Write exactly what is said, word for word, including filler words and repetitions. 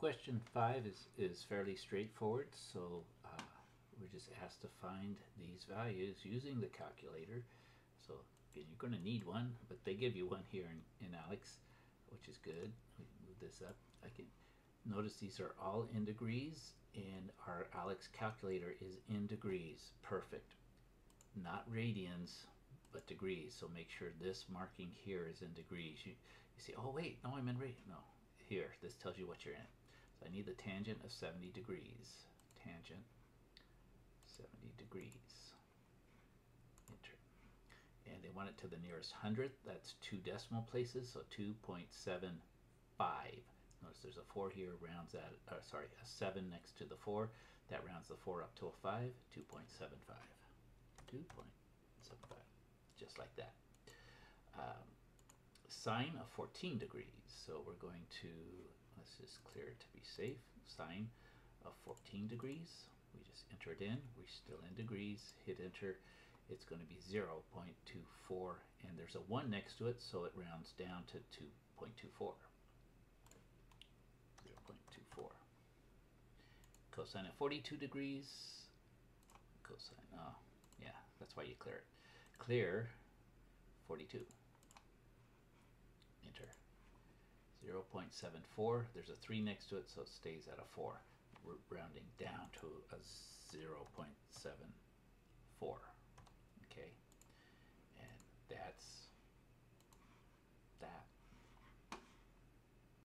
question five is, is fairly straightforward, so uh, we're just asked to find these values using the calculator. So again, you're going to need one, but they give you one here in, in Alex, which is good. We move this up. I can notice these are all in degrees, and our Alex calculator is in degrees. Perfect. Not radians, but degrees. So make sure this marking here is in degrees. You, you see, oh wait, no, I'm in radian. No, here, this tells you what you're in. So I need the tangent of seventy degrees. Tangent seventy degrees. Enter. And they want it to the nearest hundredth. That's two decimal places, so two point seven five. Notice there's a four here, rounds that, uh, sorry, a seven next to the four. That rounds the four up to a five, two point seven five. two point seven five, just like that. Um, sine of fourteen degrees. So we're going to, let's just clear it to be safe. Sine of fourteen degrees. We just enter it in. We're still in degrees. Hit enter. It's going to be zero point two four, and there's a one next to it, so it rounds down to two point two four. zero point two four. Cosine of forty-two degrees. Cosine, oh, yeah, that's why you clear it. Clear forty-two. Enter. zero point seven four. There's a three next to it, so it stays at a four. We're rounding down to a zero point seven four.